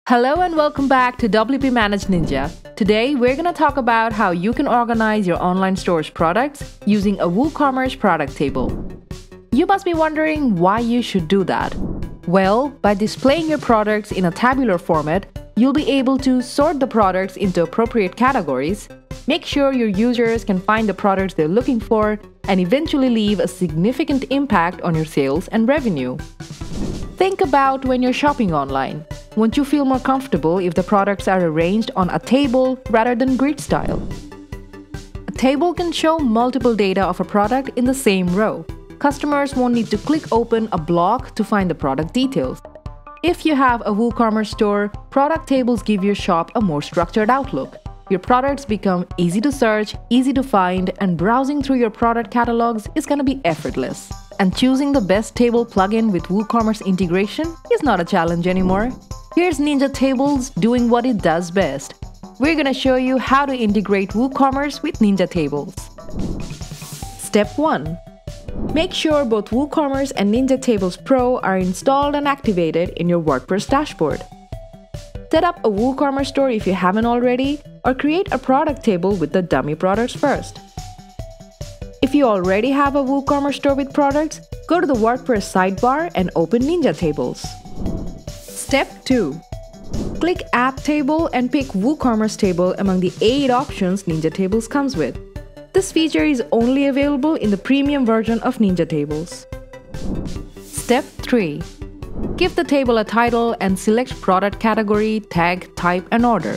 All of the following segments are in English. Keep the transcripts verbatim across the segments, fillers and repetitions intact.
Hello and welcome back to W P ManageNinja. Today we're going to talk about how you can organize your online store's products using a WooCommerce product table. You must be wondering why you should do that. Well, by displaying your products in a tabular format, you'll be able to sort the products into appropriate categories, make sure your users can find the products they're looking for, and eventually leave a significant impact on your sales and revenue. Think about when you're shopping online. Won't you feel more comfortable if the products are arranged on a table rather than grid style? A table can show multiple data of a product in the same row. Customers won't need to click open a block to find the product details. If you have a WooCommerce store, product tables give your shop a more structured outlook. Your products become easy to search, easy to find, and browsing through your product catalogs is going to be effortless. And choosing the best table plugin with WooCommerce integration is not a challenge anymore. Here's Ninja Tables doing what it does best. We're going to show you how to integrate WooCommerce with Ninja Tables. Step one. Make sure both WooCommerce and Ninja Tables Pro are installed and activated in your WordPress dashboard. Set up a WooCommerce store if you haven't already, or create a product table with the dummy products first. If you already have a WooCommerce store with products, go to the WordPress sidebar and open Ninja Tables. Step two. Click Add Table and pick WooCommerce Table among the eight options Ninja Tables comes with. This feature is only available in the premium version of Ninja Tables. Step three. Give the table a title and select product category, tag, type, and order.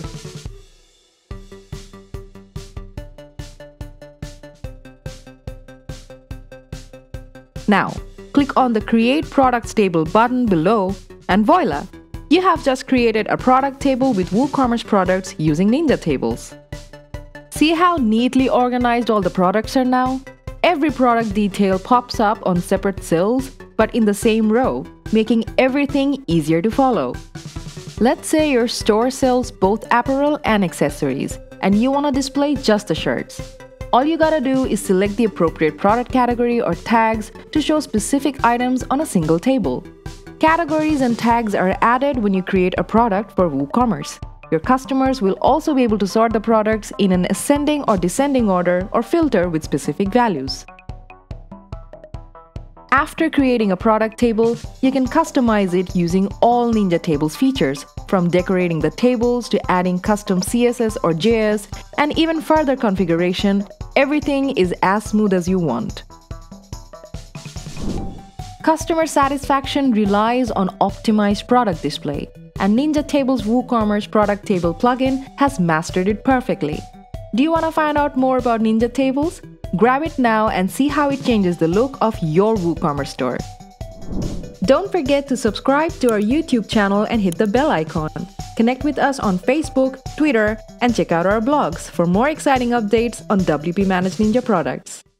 Now, click on the Create Products Table button below and voila! You have just created a product table with WooCommerce products using Ninja Tables. See how neatly organized all the products are now? Every product detail pops up on separate cells, but in the same row, making everything easier to follow. Let's say your store sells both apparel and accessories, and you want to display just the shirts. All you gotta do is select the appropriate product category or tags to show specific items on a single table. Categories and tags are added when you create a product for WooCommerce. Your customers will also be able to sort the products in an ascending or descending order or filter with specific values. After creating a product table, you can customize it using all Ninja Tables features, from decorating the tables to adding custom C S S or J S, and even further configuration. Everything is as smooth as you want. Customer satisfaction relies on optimized product display, and Ninja Tables WooCommerce product table plugin has mastered it perfectly. Do you want to find out more about Ninja Tables? Grab it now and see how it changes the look of your WooCommerce store. Don't forget to subscribe to our YouTube channel and hit the bell icon. Connect with us on Facebook, Twitter, and check out our blogs for more exciting updates on W P ManageNinja products.